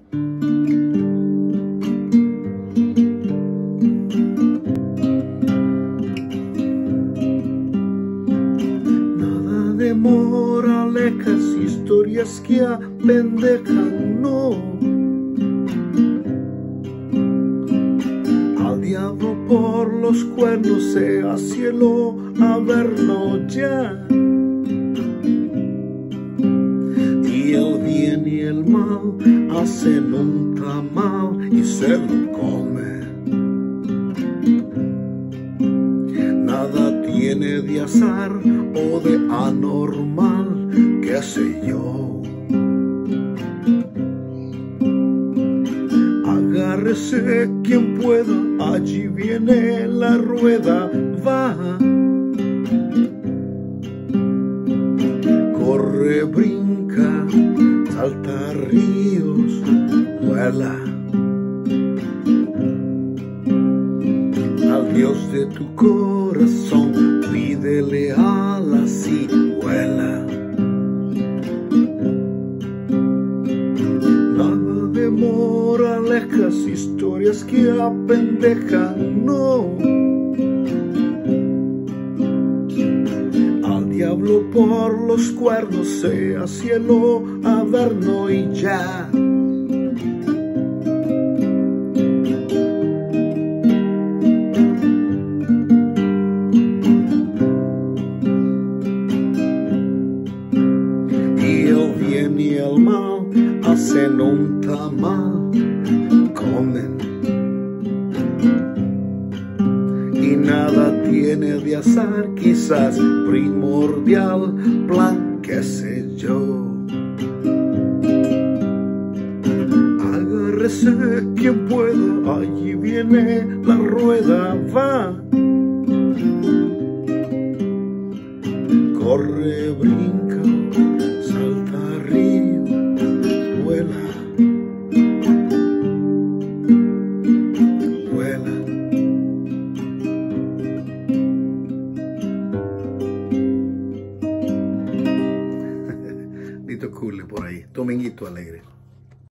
Nada de moralejas, historias que apendejan, no. Al diablo por los cuernos, sea cielo a verlo ya. Y el bien y el mal hacen un tamal y se lo come. Nada tiene de azar o de anormal, qué sé yo. Agárrese quien pueda, allí viene la rueda, va. Corre, brinca, salta ríos, vuela. Al Dios de tu corazón, pídele alas y vuela. Nada de moralejas, historias que apendejan, no. Al diablo por los cuernos, sea cielo averno y ya. Y el mal hacen un tamal, comen. Y nada tiene de azar, quizás primordial, plan, qué sé yo. Agárrese quien pueda, allí viene la rueda, va. Corre, brinca, salta río, vuela, vuela. Lito Cule por ahí, Dominguito Alegre.